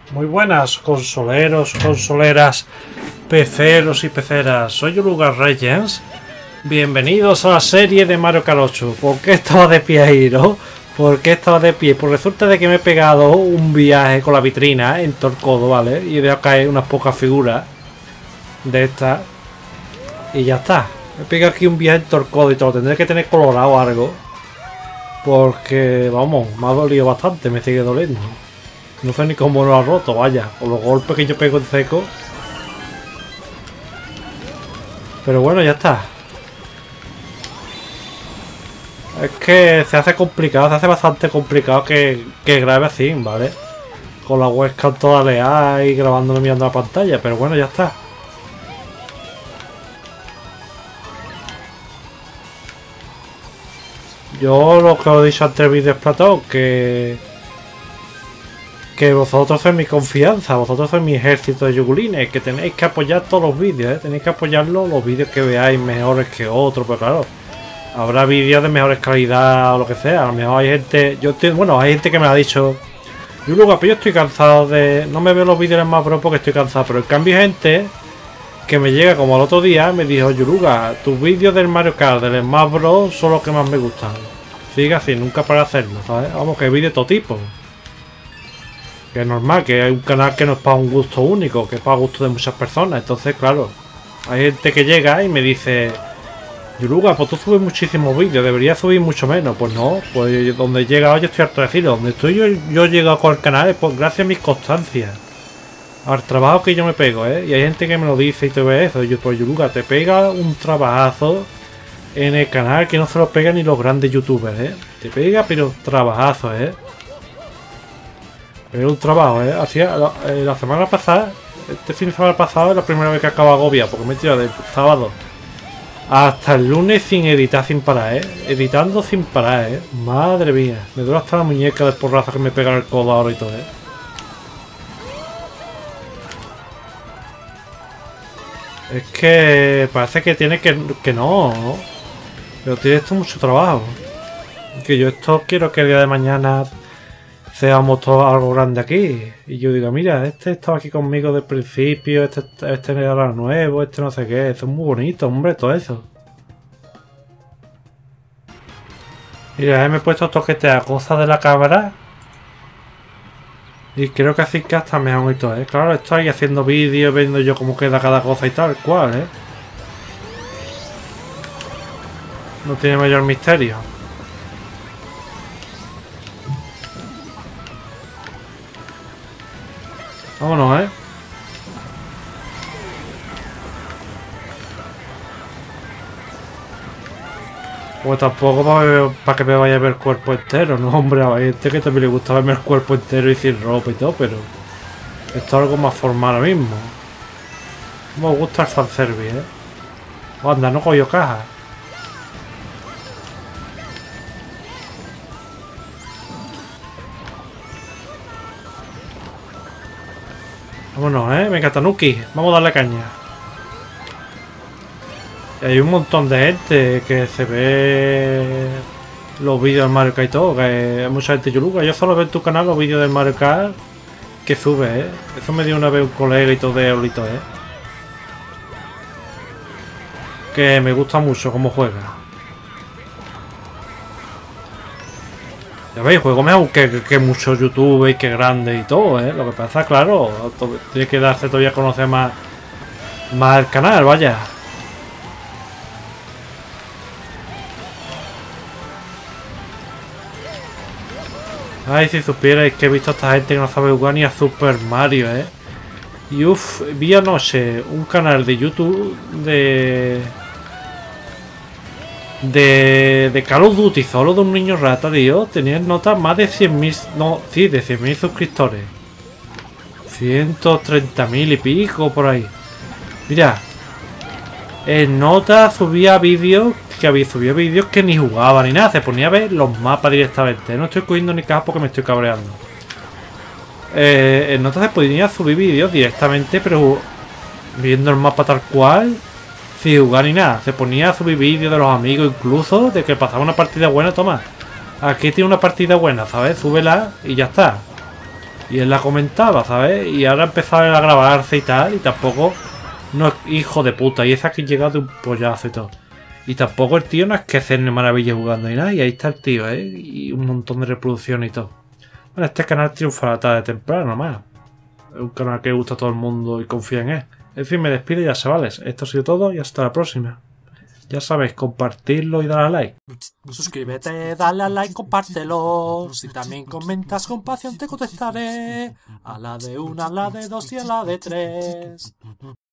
Muy buenas, consoleros, consoleras, peceros y peceras. Soy Yoruga Legends. Bienvenidos a la serie de Mario Kart 8. ¿Por qué estaba de pie ahí, no? ¿Por qué estaba de pie? Pues resulta de que me he pegado un viaje con la vitrina en Torcodo, ¿vale? Y he dejado caer unas pocas figuras de estas. Y ya está. Me he pegado aquí un viaje en Torcodo y todo. Tendré que tener colorado o algo. Porque, vamos, me ha dolido bastante. Me sigue doliendo. No sé ni cómo lo ha roto, vaya. Por los golpes que yo pego en seco. Pero bueno, ya está. Es que se hace complicado, se hace bastante complicado que grabe así, ¿vale? Con la webcam toda leal y grabándolo mirando la pantalla, pero bueno, ya está. Yo lo que os he dicho antes del vídeo Platón, que vosotros sois mi confianza, vosotros sois mi ejército de yugulines, que tenéis que apoyar todos los vídeos, ¿eh? Tenéis que apoyarlo, los vídeos que veáis mejores que otros, pero claro. Habrá vídeos de mejores calidad o lo que sea. A lo mejor hay gente. Hay gente que me ha dicho. Yo estoy cansado de. No me veo los vídeos en más pro porque estoy cansado. Pero en cambio hay gente que me llega como el otro día. Me dijo, Yoruga, tus vídeos del Mario Kart, del Smash Bros. Son los que más me gustan. Sigue así, nunca para hacerlo, ¿sabes? Vamos, que hay vídeos de todo tipo. Que es normal, que hay un canal que no es para un gusto único, que es para gusto de muchas personas. Entonces, claro, hay gente que llega y me dice. Yoruga, pues tú subes muchísimos vídeos, deberías subir mucho menos. Pues no, pues donde he llegado yo estoy harto de decirlo. Donde estoy yo he llegado con el canal pues gracias a mis constancias. Al trabajo que yo me pego, ¿eh? Y hay gente que me lo dice y te ve eso. Yo, pues Yoruga, te pega un trabajazo en el canal que no se lo pegan ni los grandes youtubers, ¿eh? Te pega, pero trabajazo, ¿eh? Pero un trabajo, ¿eh? Hacía la semana pasada, este fin de semana pasado es la primera vez que acabo agobia, porque me he tirado del sábado hasta el lunes sin editar, sin parar, editando sin parar, madre mía, me duele hasta la muñeca del porrazo que me pega en el codo ahora y todo, Es que parece que tiene que no, ¿no? Pero tiene esto mucho trabajo. Que yo esto quiero que el día de mañana seamos todos algo grande aquí. Y yo digo, mira, este estaba aquí conmigo desde el principio, este era nuevo, este no sé qué. Eso es muy bonito, hombre, todo eso. Mira, me he puesto toquetear cosas de la cámara. Y creo que así que hasta mejor y todo, Claro, estoy haciendo vídeos, viendo yo cómo queda cada cosa y tal cual, No tiene mayor misterio. Vámonos, Pues tampoco para que me vaya a ver el cuerpo entero, no, hombre, hay gente que también le gusta verme el cuerpo entero y sin ropa y todo, pero esto es algo más formal ahora mismo. Me gusta el fanservice, Anda, no cogió caja. Vámonos, venga, Tanuki, vamos a darle caña. Y hay un montón de gente que se ve los vídeos del Mario Kart y todo, que hay mucha gente Yoruga. Yo solo veo en tu canal los vídeos del Mario Kart que sube, Eso me dio una vez un colega y todo de Olito, Que me gusta mucho cómo juega. Ya veis, juego mejor que muchos youtubers y que grandes y todo, Lo que pasa, claro, tiene que darse todavía a conocer más el canal, vaya. Ay, si supierais que he visto a esta gente que no sabe jugar ni a Super Mario, Y vi anoche un canal de YouTube de Call of Duty, solo de un niño rata, tío. Tenía notas más de 100.000, no, sí, de 100.000 suscriptores. 130.000 y pico por ahí. Mira, en notas subía vídeos que ni jugaba ni nada. Se ponía a ver los mapas directamente. No estoy cogiendo ni caja porque me estoy cabreando. En notas se podía subir vídeos directamente, pero viendo el mapa tal cual, sin jugar ni nada. Se ponía a subir vídeos de los amigos, incluso de que pasaba una partida buena. Toma, aquí tiene una partida buena, ¿sabes? Súbela y ya está. Y él la comentaba, ¿sabes? Y ahora empezaba a grabarse y tal, y tampoco... No es hijo de puta, y esa que llega de un pollazo y todo. Y tampoco el tío no es que hacerle maravilla jugando y nada, y ahí está el tío, ¿eh? Y un montón de reproducciones y todo. Bueno, este canal triunfará tarde o temprano, más. Es un canal que gusta a todo el mundo y confía en él. En fin, me despido ya, chavales. Esto ha sido todo y hasta la próxima. Ya sabéis, compartirlo y darle a like. Suscríbete, dale a like, compártelo. Si también comentas con pasión te contestaré. A la de una, a la de dos y a la de tres.